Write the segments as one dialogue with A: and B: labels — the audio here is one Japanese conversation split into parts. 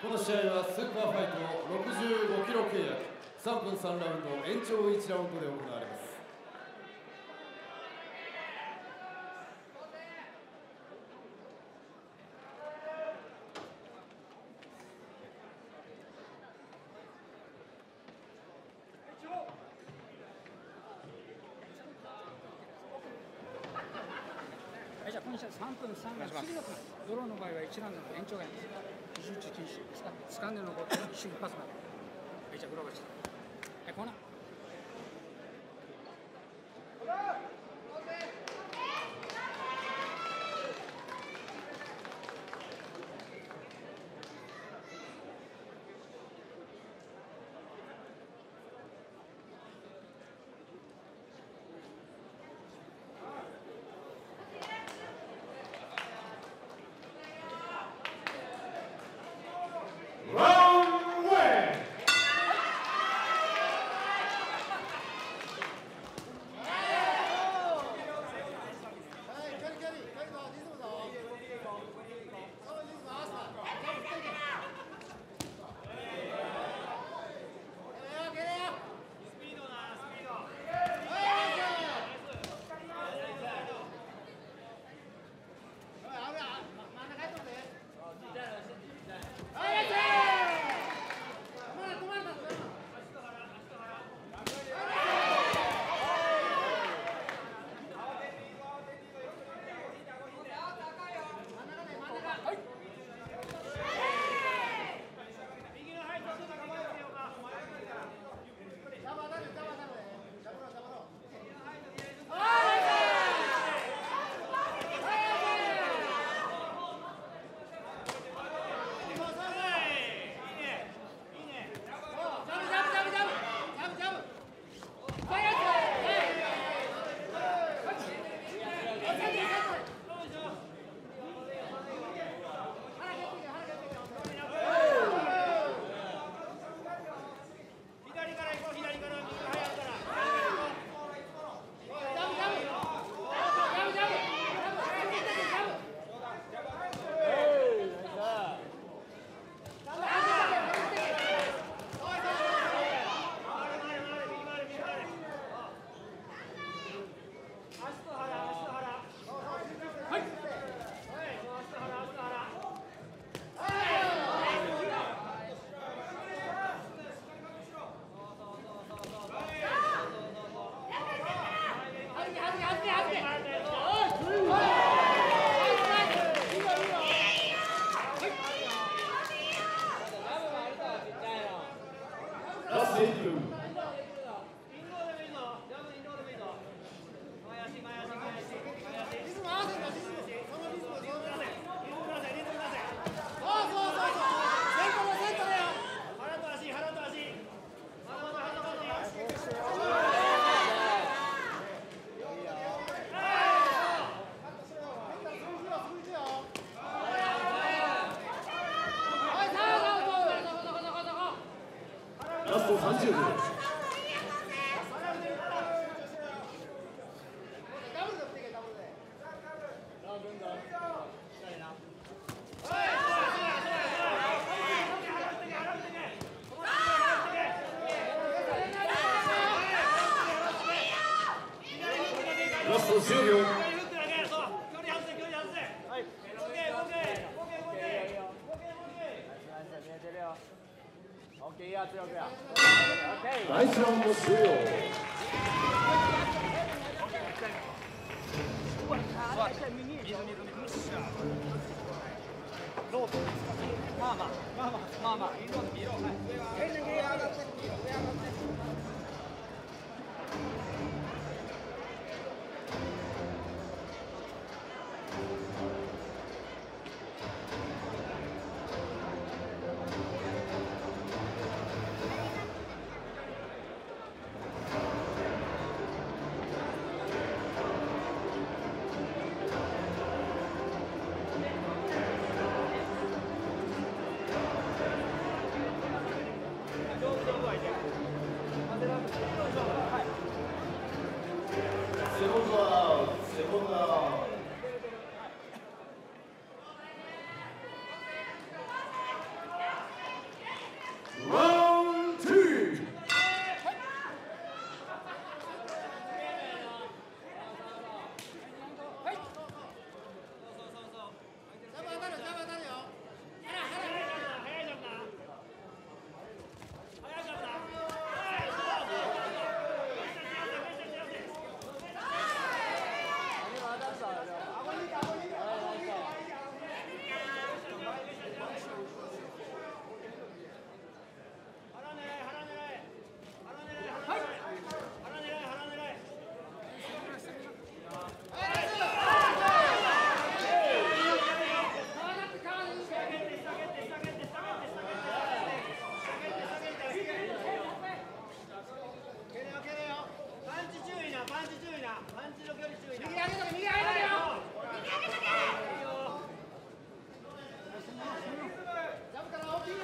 A: この試合はスーパーファイト65キロ契約3分3ラウンド延長1ラウンドで行われます。
B: じゃあこの試合3分3ラウンド次のドローの場合は1ラウンドの延長があります。集中禁止ですか。掴んで残って一瞬一発まで。じゃあグローバルして。コーナー。
A: ラスト30秒。ラスト10秒。第1ラウンド終了。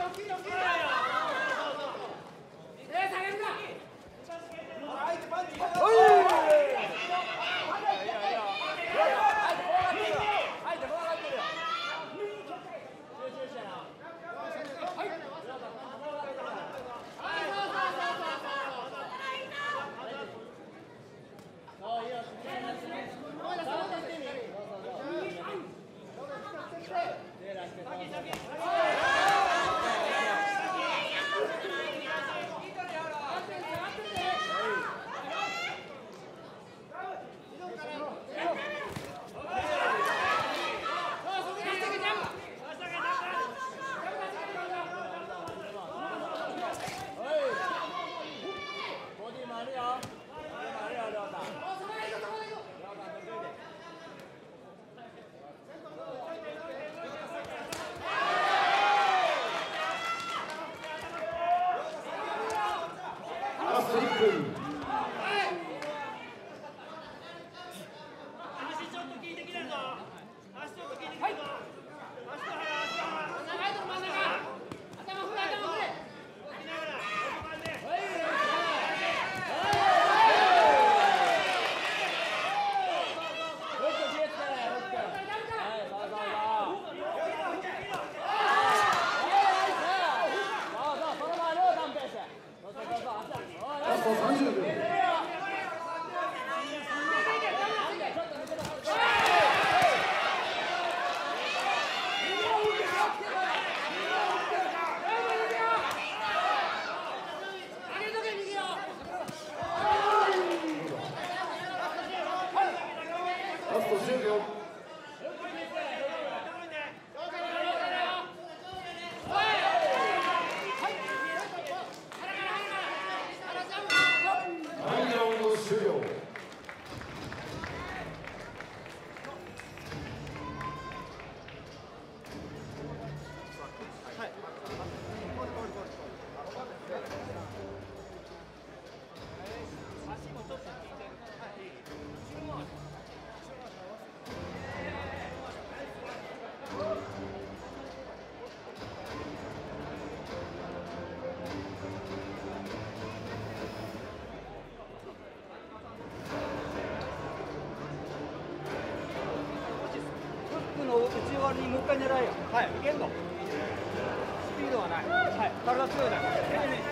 C: 内側にもう一回狙えよ。はい。いけんの。スピードはない。はい。体強いだから。こ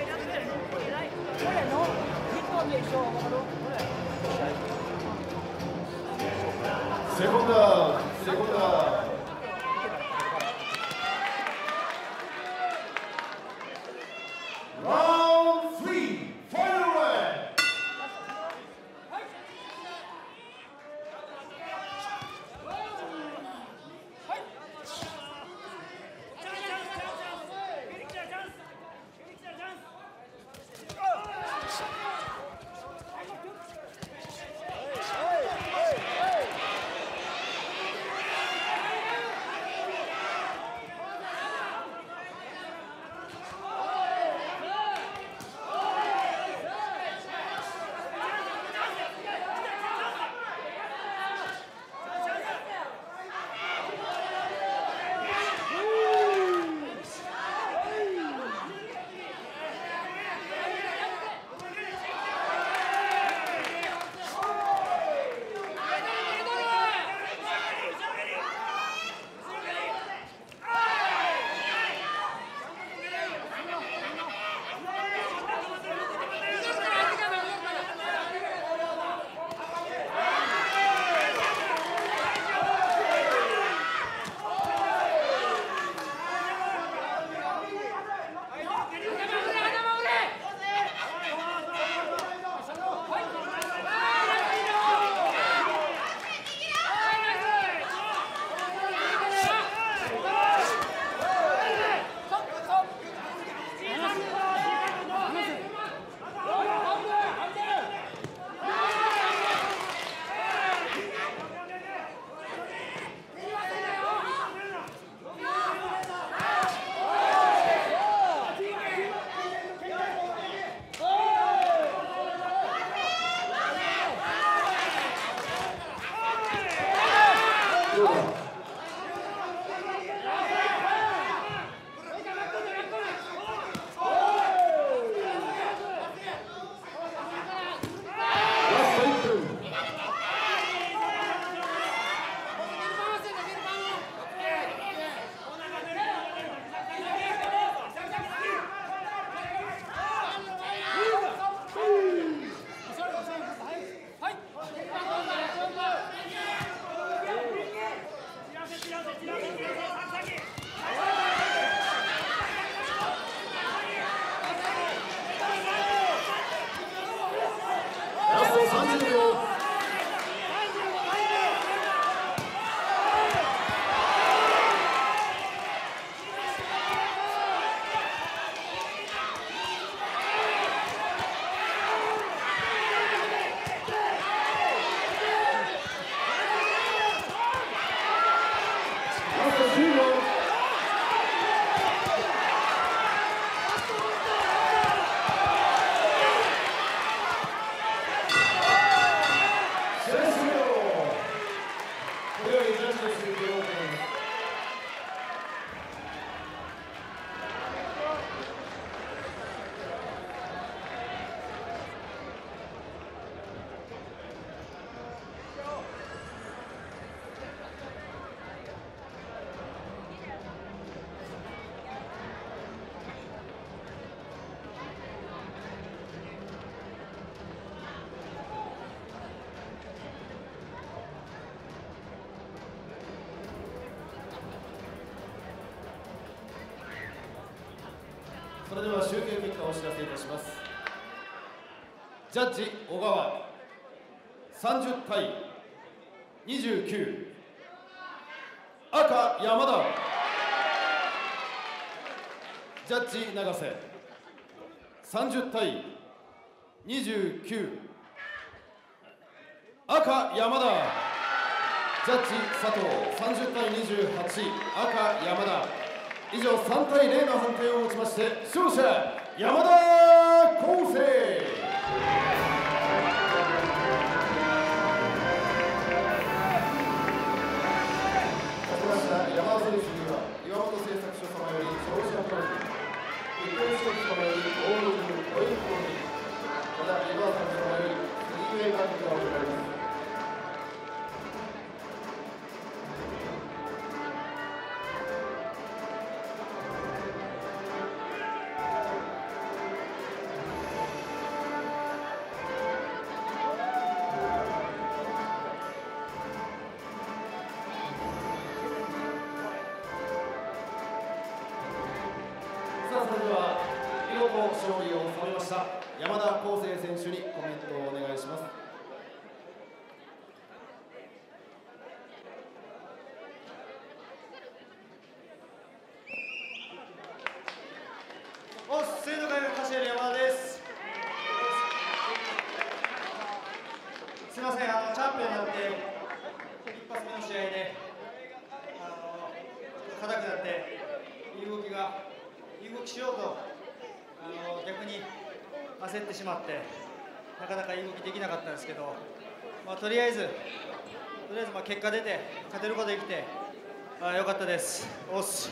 C: れのヒットでしょ。わかる？
A: セコンダー、セコンダー。 それでは集計結果をお知らせいたします。ジャッジ小川30対29、赤山田。ジャッジ永瀬30対29、赤山田。ジャッジ佐藤30対28、赤山田。以上3対0の判定をもちまして勝者山田康生。山田選手には岩本製作所様より消費者プロジェクト、日本施設様よりゴールドポイントに、また岩田さん様よりスリーウェイバッグが贈られます。それでは見事勝利を収めました山田康生選手にコメントをお願いします。
C: 水道会のカシエル山田です。すみません、チャンピオンになって一発目の試合で硬くなっていい動きしようと逆に焦ってしまってなかなかいい動きできなかったんですけど、とりあえず結果出て勝てることできてよかったです。おっす。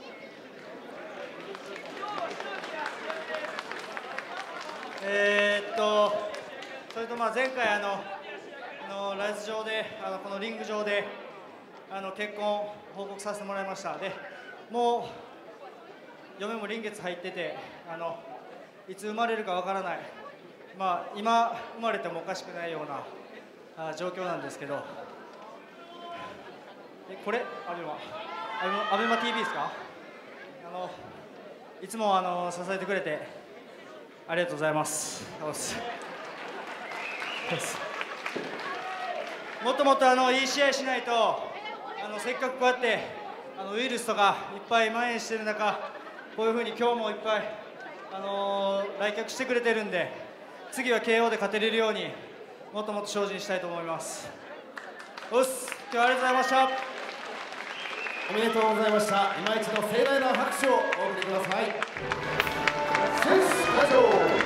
C: それと前回ライズ上でこのリング上で結婚を報告させてもらいました。でもう嫁も臨月入ってていつ生まれるかわからない、今生まれてもおかしくないような状況なんですけど、これアベマ TV ですか？いつも支えてくれてありがとうございます。もっともっといい試合しないとせっかくこうやってウイルスとかいっぱい蔓延してる中、こういうふうに今日もいっぱい来客してくれてるんで、次は KO で勝てれるようにもっともっと精進したいと思います。今日はありがとうございました。
A: おめでとうございました。今一度盛大な拍手をお送りください。選手会場